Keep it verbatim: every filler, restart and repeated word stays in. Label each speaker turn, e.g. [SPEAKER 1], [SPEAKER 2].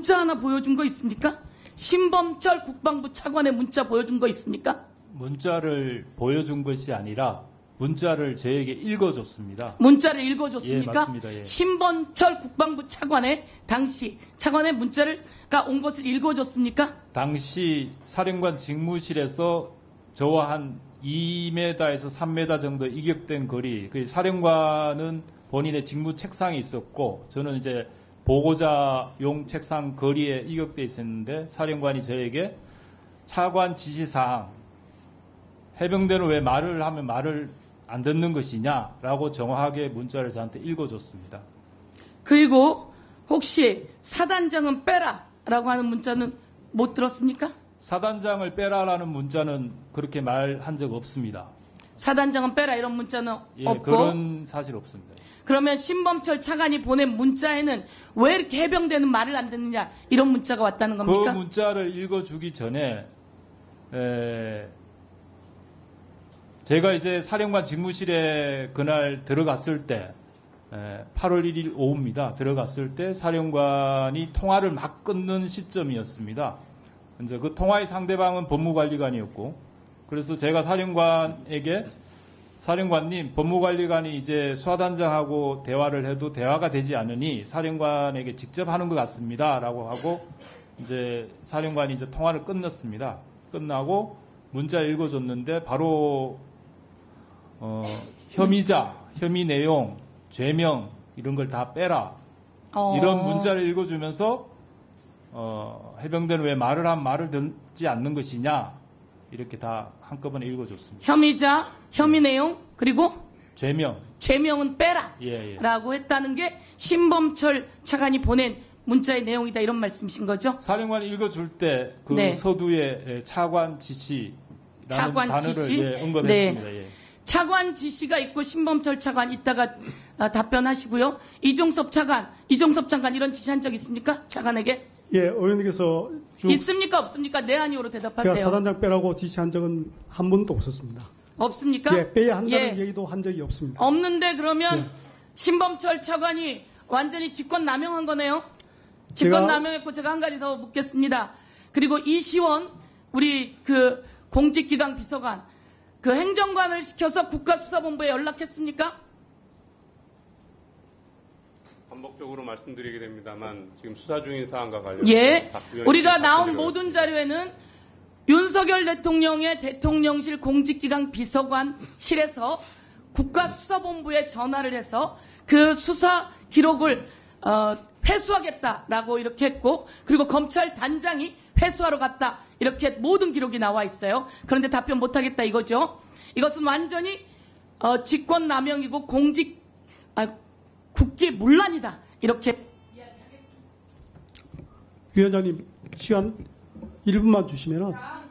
[SPEAKER 1] 문자 하나 보여준 거 있습니까? 신범철 국방부 차관의 문자 보여준 거 있습니까?
[SPEAKER 2] 문자를 보여준 것이 아니라 문자를 저에게 읽어줬습니다.
[SPEAKER 1] 문자를 읽어줬습니까?
[SPEAKER 2] 예, 맞습니다. 예.
[SPEAKER 1] 신범철 국방부 차관의 당시 차관의 문자를가 온 것을 읽어줬습니까?
[SPEAKER 2] 당시 사령관 직무실에서 저와 한 이 미터에서 삼 미터 정도 이격된 거리, 그 사령관은 본인의 직무 책상이 있었고 저는 이제 보고자용 책상 거리에 이격돼 있었는데 사령관이 저에게 차관 지시사항, 해병대는 왜 말을 하면 말을 안 듣는 것이냐라고 정확하게 문자를 저한테 읽어줬습니다.
[SPEAKER 1] 그리고 혹시 사단장은 빼라라고 하는 문자는 못 들었습니까?
[SPEAKER 2] 사단장을 빼라라는 문자는 그렇게 말한 적 없습니다.
[SPEAKER 1] 사단장은 빼라 이런 문자는
[SPEAKER 2] 예,
[SPEAKER 1] 없고
[SPEAKER 2] 그런 사실 없습니다.
[SPEAKER 1] 그러면 신범철 차관이 보낸 문자에는 왜 이렇게 해병대는 말을 안 듣느냐 이런 문자가 왔다는 겁니까?
[SPEAKER 2] 그 문자를 읽어주기 전에 에, 제가 이제 사령관 직무실에 그날 들어갔을 때 에, 팔월 일일 오후입니다. 들어갔을 때 사령관이 통화를 막 끊는 시점이었습니다. 이제 그 통화의 상대방은 법무관리관이었고 그래서 제가 사령관에게 사령관님, 법무관리관이 이제 수사단장하고 대화를 해도 대화가 되지 않으니 사령관에게 직접 하는 것 같습니다. 라고 하고 이제 사령관이 이제 통화를 끝냈습니다. 끝나고 문자 읽어줬는데 바로 어, 혐의자, 혐의 내용, 죄명 이런 걸 다 빼라.
[SPEAKER 1] 어.
[SPEAKER 2] 이런 문자를 읽어주면서 어, 해병대는 왜 말을 하면 말을 듣지 않는 것이냐 이렇게 다 한꺼번에 읽어줬습니다.
[SPEAKER 1] 혐의자, 혐의 내용 그리고
[SPEAKER 2] 죄명.
[SPEAKER 1] 죄명은 빼라
[SPEAKER 2] 예, 예.
[SPEAKER 1] 라고 했다는 게 신범철 차관이 보낸 문자의 내용이다 이런 말씀이신 거죠?
[SPEAKER 2] 사령관이 읽어줄 때 그
[SPEAKER 1] 네.
[SPEAKER 2] 서두에 차관 지시라는
[SPEAKER 1] 차관
[SPEAKER 2] 단어를
[SPEAKER 1] 지시?
[SPEAKER 2] 예, 언급했습니다.
[SPEAKER 1] 네.
[SPEAKER 2] 예.
[SPEAKER 1] 차관 지시가 있고 신범철 차관 이따가 아, 답변하시고요. 이종섭 차관, 이종섭 장관 이런 지시한 적 있습니까? 차관에게?
[SPEAKER 3] 예, 의원님께서 쭉
[SPEAKER 1] 있습니까? 없습니까? 네 아니오로 대답하세요.
[SPEAKER 3] 제가 사단장 빼라고 지시한 적은 한 번도 없었습니다.
[SPEAKER 1] 없습니까?
[SPEAKER 3] 예, 빼야 한다는
[SPEAKER 1] 예.
[SPEAKER 3] 얘기도 한 적이 없습니다.
[SPEAKER 1] 없는데 그러면
[SPEAKER 3] 예.
[SPEAKER 1] 신범철 차관이 완전히 직권 남용한 거네요.
[SPEAKER 3] 제가-
[SPEAKER 1] 직권 남용했고 제가 한 가지 더 묻겠습니다. 그리고 이시원 우리 그 공직기강 비서관 그 행정관을 시켜서 국가수사본부에 연락했습니까?
[SPEAKER 4] 반복적으로 말씀드리게 됩니다만 지금 수사 중인 사안과 관련해서
[SPEAKER 1] 예.
[SPEAKER 4] 박 의원님
[SPEAKER 1] 우리가 나온
[SPEAKER 4] 답변드리고
[SPEAKER 1] 모든
[SPEAKER 4] 있습니다.
[SPEAKER 1] 자료에는 윤석열 대통령의 대통령실 공직기강 비서관실에서 국가수사본부에 전화를 해서 그 수사 기록을 어, 회수하겠다라고 이렇게 했고 그리고 검찰 단장이 회수하러 갔다 이렇게 모든 기록이 나와 있어요. 그런데 답변 못하겠다 이거죠. 이것은 완전히 어, 직권남용이고 공직 아, 국기 문란이다 이렇게.
[SPEAKER 3] 위원장님 시간 일 분만 주시면은